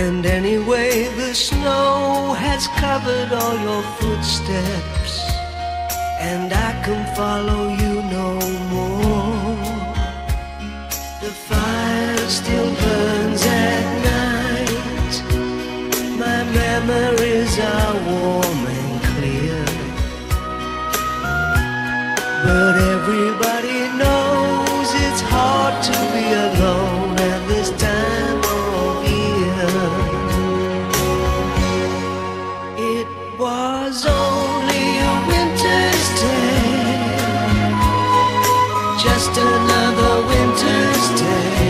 And anyway, the snow has covered all your footsteps, and I can follow you no more. The fire still burns at night. My memories are warm and clear, but everybody knows it's hard to be alone at this time of year. It was only a winter's day, just another winter's day.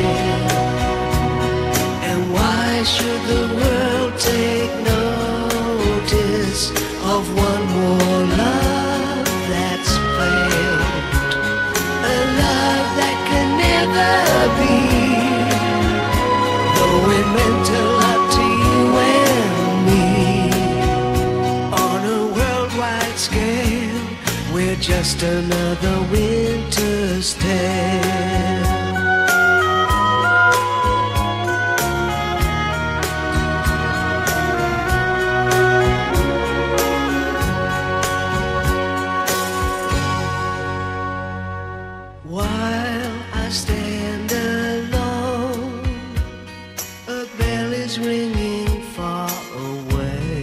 And why should the world take notice of one more love that's failed? A love that can never be, though it meant a lot to you and me. On a worldwide scale, we're just another winter's tale. While I stand alone, a bell is ringing far away.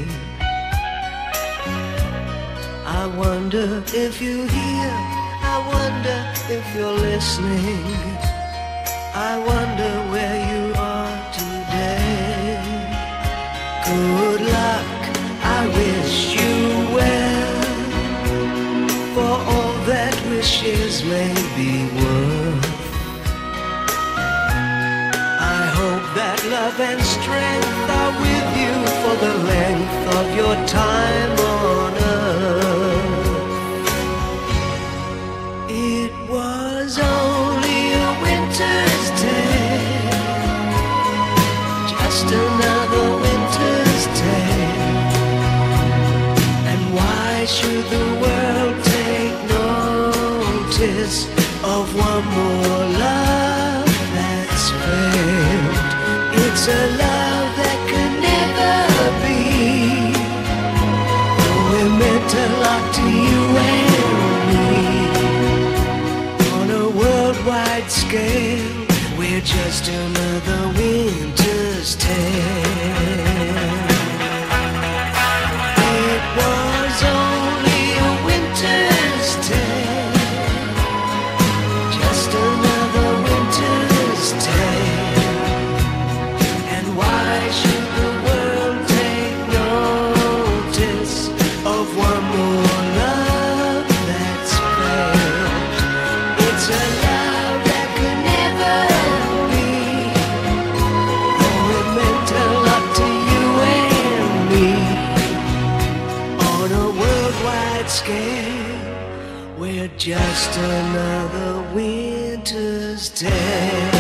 I wonder if you hear, I wonder if you're listening. I wonder where you are today. Good luck, I wish you well, for all that wishes may be worth. I hope that love and strength are with you for the length of your time on earth. It was only a winter's day, just another winter's day. And why should the world take notice of one more love that's failed? It's a love that could never be, though it meant a lot to you and me. On a worldwide scale, we're just another winter's tale. It was only a winter's tale, just another winter's tale. And why should the world take notice of one more love that's failed? It's a love that could never be, though it meant a lot to you and me. On a worldwide scale, we're just another winter's tale.